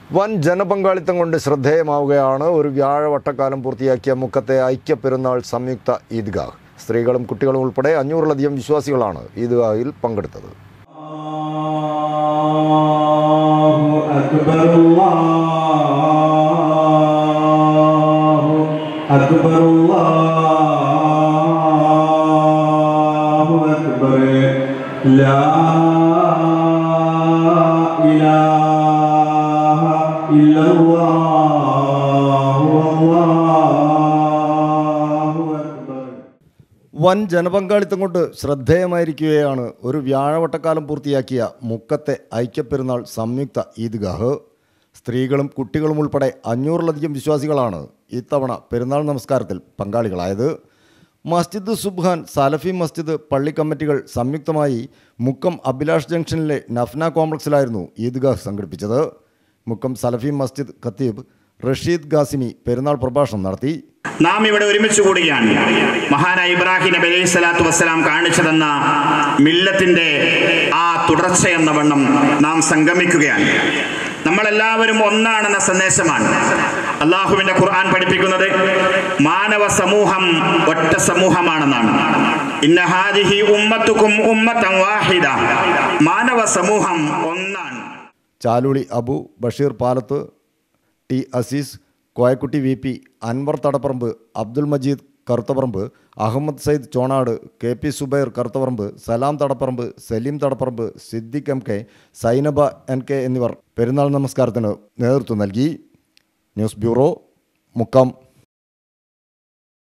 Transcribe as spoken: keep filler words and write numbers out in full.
വൻ ജനപങ്കാളിത്തം കൊണ്ട് ശ്രദ്ധേയമാവുകയാണ് ഒരു വ്യാഴവട്ടക്കാലം പൂർത്തിയാക്കിയ മുക്കത്തെ ഐക്യപ്പെരുന്നാൾ സംയുക്ത ഈദ്ഗാഹ്. സ്ത്രീകളും കുട്ടികളും ഉൾപ്പെടെ അഞ്ഞൂറിലധികം വിശ്വാസികളാണ് ഈദ്ഗാഹിൽ പങ്കെടുത്തത്. വൻ ജനപങ്കാളിത്തം കൊണ്ട് ശ്രദ്ധേയമായിരിക്കുകയാണ് ഒരു വ്യാഴവട്ടക്കാലം പൂർത്തിയാക്കിയ മുക്കത്തെ ഐക്യപ്പെരുന്നാൾ സംയുക്ത ഈദ്ഗാഹ്. സ്ത്രീകളും കുട്ടികളും ഉൾപ്പെടെ അഞ്ഞൂറിലധികം വിശ്വാസികളാണ് ഇത്തവണ പെരുന്നാൾ നമസ്കാരത്തിൽ പങ്കാളികളായത്. മസ്ജിദ് സുബ്ഹാൻ, സലഫി മസ്ജിദ് പള്ളി കമ്മിറ്റികൾ സംയുക്തമായി മുക്കം അഭിലാഷ് ജംഗ്ഷനിലെ നഫ്ന കോംപ്ലക്സിലായിരുന്നു ഈദ്ഗാഹ് സംഘടിപ്പിച്ചത്. മുക്കം സലഫി മസ്ജിദ് ഖത്തീബ് റഷീദ് ഖാസിമി പെരുന്നാൾ പ്രഭാഷണം നടത്തി. നാം ഇവിടെ ഒരുമിച്ച് കൂടുകയാണ്. മഹാനായ ഇബ്രാഹിം നബി അലൈഹി സ്വലാത്തു വസ്സലാം കാണിച്ചു തന്ന മില്ലത്തിന്റെ ആ തുടർച്ചയെന്ന വണ്ണം നാം സംഗമിക്കുകയാണ്. നമ്മളെല്ലാവരും ഒന്നാണെന്ന സന്ദേശമാണ് അള്ളാഹുവിന്റെ ഖുർആൻ പഠിപ്പിക്കുന്നത്. മാനവ സമൂഹം ഒറ്റ സമൂഹമാണെന്നാണ്. ഇന്ന ഹാദിഹി ഉമ്മത്തുക്കും ഉമ്മത്തൻ വാഹിദ. മാനവ സമൂഹം ഒന്നാണ്. Chaluli Abu, Basheer Palath, T Aziz, Koyakutty V P, Anwar Thadapparamb, Abdul Majeed Karuthaparamb, Ahammed Sayyid Chonad, K P Zubair Karuthaparamb, Salam Thadapparamb, Saleem Thadapparamb, Siddique M K, Zainaba N K എന്നിവർ പെരുന്നാൾ നമസ്കാരത്തിന് നേതൃത്വം നൽകി. News bureau, Mukkam.